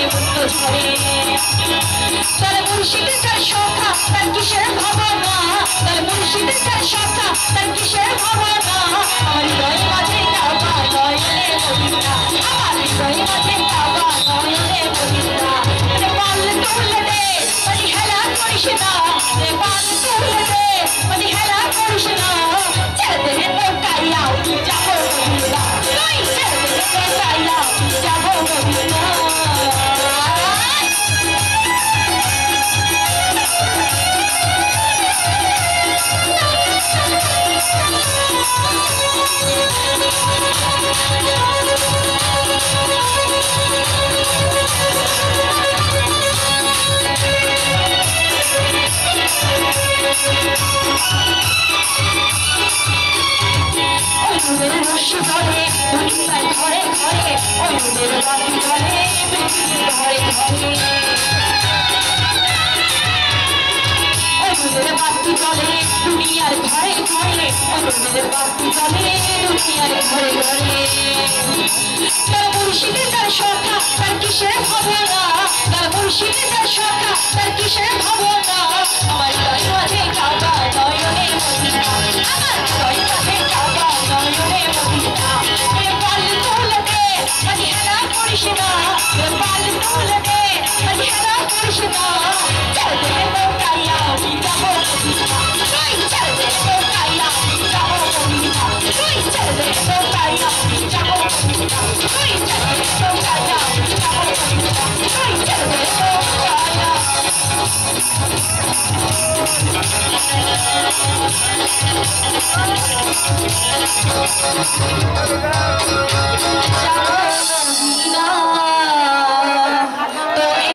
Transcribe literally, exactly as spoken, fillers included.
মুক্ত ঝরে তার মুর্শিদের তার সখা তার কিসের ভাবনা তার মুর্শিদের তার সখা তার কিসের ভাবনা আমার হৃদয় মাঝে কাবা নয়নে মদিনা আমার হৃদয় মাঝে কাবা নয়নে মদিনা রে পাল তুলে দে মানে হেলা করিস না রে পাল তুলে দে মানে হেলা করিস না ছেড়ে দে নৌকাইয়া যাবো মদিনা তুই ছেড়ে দে নৌকাইয়া যাবো মদিনা রশি ধরে দুনিয়ার ঘরে ঘরে ওই নূরের বাতি জ্বলে পৃথিবীর ঘরে ঘরে ওই নূরের বাতি জ্বলে দুনিয়ার ঘরে ঘরে ওই নূরের বাতি জ্বলে দুনিয়ার ঘরে ঘরে তার মুর্শিদের তার সখা তার কিসের ভাবনা তার মুর্শিদের তার সখা তার কিসের ভাবনা আমার হৃদয় মাঝে কাবা নয়নে মদিনা আমার হৃদয় মাঝে কাবা নয়নে মদিনা রে পাল তুলে দে মানে হেলা করিস না রে পাল তুলে দে মানে হেলা করিস না ছেড়ে দে নৌকাইয়া যাবো মদিনা তুই ছেড়ে দে নৌকাইয়া যাবো মদিনা তুই ছেড়ে দে নৌকাইয়া যাবো মদিনা তুই ছেড়ে দে নৌকাইয়া যাবো মদিনা তুই ছেড়ে দে নৌকাইয়া যাবো মদিনা